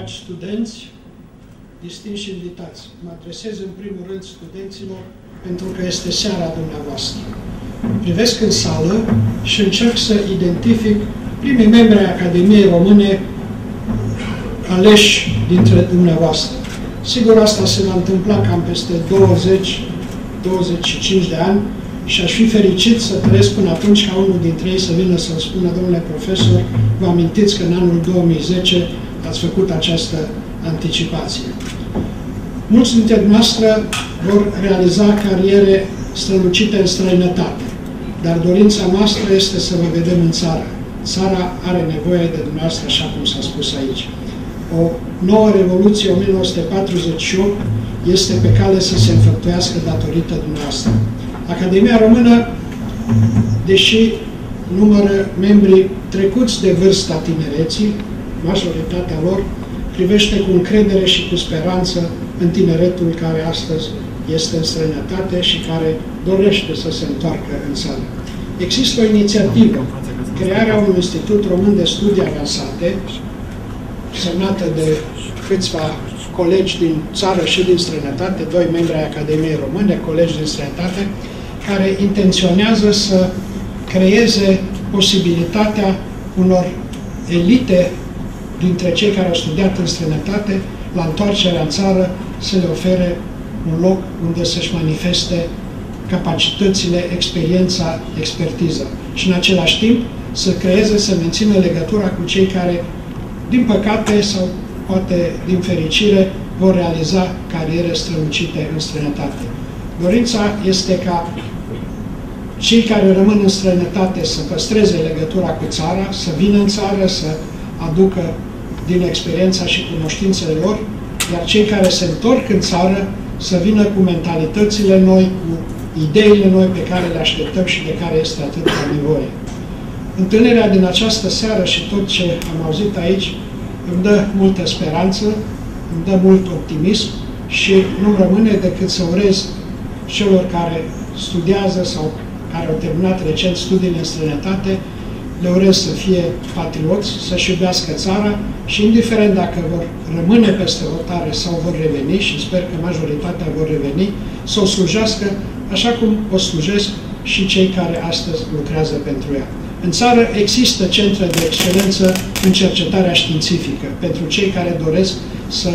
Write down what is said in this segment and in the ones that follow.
dragi studenți, distinși invitați, mă adresez în primul rând studenților pentru că este seara dumneavoastră. Privesc în sală și încerc să identific primii membri ai Academiei Române aleși dintre dumneavoastră. Sigur, asta se va întâmpla cam peste 20-25 de ani și aș fi fericit să trăiesc până atunci ca unul dintre ei să vină să-mi spună: domnule profesor, vă amintiți că în anul 2010 ați făcut această anticipație. Mulți dintre dumneavoastră vor realiza cariere strălucite în străinătate, dar dorința noastră este să vă vedem în țară. Țara are nevoie de dumneavoastră, așa cum s-a spus aici. O nouă Revoluție 1948 este pe cale să se înfăptuiască datorită dumneavoastră. Academia Română, deși numără membrii trecuți de vârsta tinereții, majoritatea lor privește cu încredere și cu speranță în tineretul care astăzi este în străinătate și care dorește să se întoarcă în țară. Există o inițiativă, crearea unui Institut Român de Studii Avansate, semnată de câțiva colegi din țară și din străinătate, 2 membri ai Academiei Române, colegi din străinătate, care intenționează să creeze posibilitatea unor elite dintre cei care au studiat în străinătate, la întoarcerea în țară, să le ofere un loc unde să-și manifeste capacitățile, experiența, expertiza. Și în același timp să creeze, să mențină legătura cu cei care, din păcate sau poate din fericire, vor realiza cariere strălucite în străinătate. Dorința este ca cei care rămân în străinătate să păstreze legătura cu țara, să vină în țară, să aducă din experiența și cunoștințele lor, iar cei care se întorc în țară să vină cu mentalitățile noi, cu ideile noi pe care le așteptăm și de care este atât de nevoie. Întâlnirea din această seară și tot ce am auzit aici îmi dă multă speranță, îmi dă mult optimism și nu rămâne decât să urez celor care studiază sau care au terminat recent studiile în străinătate, le urez să fie patrioți, să-și iubească țara și, indiferent dacă vor rămâne peste hotare sau vor reveni, și sper că majoritatea vor reveni, să o slujească așa cum o slujesc și cei care astăzi lucrează pentru ea. În țară există centre de excelență în cercetarea științifică pentru cei care doresc să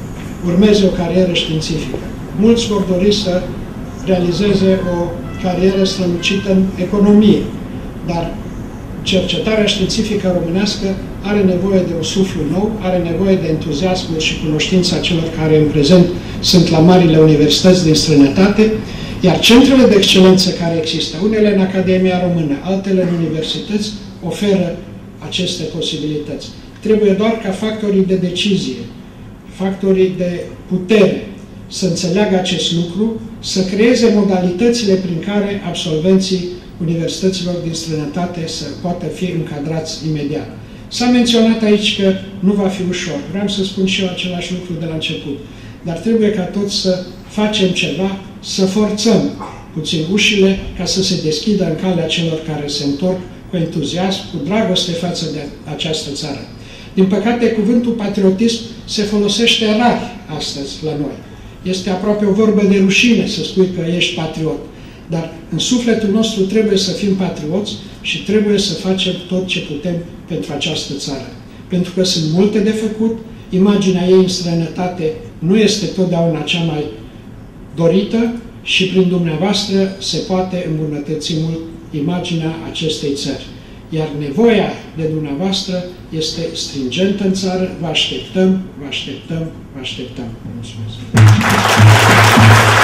urmeze o carieră științifică. Mulți vor dori să realizeze o carieră strălucită în economie, dar cercetarea științifică românească are nevoie de un suflu nou, are nevoie de entuziasmul și cunoștința celor care în prezent sunt la marile universități din străinătate, iar centrele de excelență care există, unele în Academia Română, altele în universități, oferă aceste posibilități. Trebuie doar ca factorii de decizie, factorii de putere să înțeleagă acest lucru, să creeze modalitățile prin care absolvenții universităților din străinătate să poată fi încadrați imediat. S-a menționat aici că nu va fi ușor. Vreau să spun și eu același lucru de la început. Dar trebuie ca toți să facem ceva, să forțăm puțin ușile ca să se deschidă în calea celor care se întorc cu entuziasm, cu dragoste față de această țară. Din păcate, cuvântul patriotism se folosește rar astăzi la noi. Este aproape o vorbă de rușine să spui că ești patriot. Dar în sufletul nostru trebuie să fim patrioți și trebuie să facem tot ce putem pentru această țară. Pentru că sunt multe de făcut, imaginea ei în străinătate nu este totdeauna cea mai dorită și prin dumneavoastră se poate îmbunătăți mult imaginea acestei țări. Iar nevoia de dumneavoastră este stringentă în țară. Vă așteptăm, vă așteptăm, vă așteptăm. Mulțumesc!